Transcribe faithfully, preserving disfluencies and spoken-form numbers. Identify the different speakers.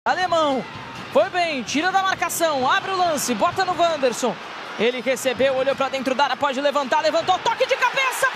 Speaker 1: Alemão, foi bem, tira da marcação, abre o lance, bota no Wanderson. Ele recebeu, olhou pra dentro da área, pode levantar, levantou, toque de cabeça!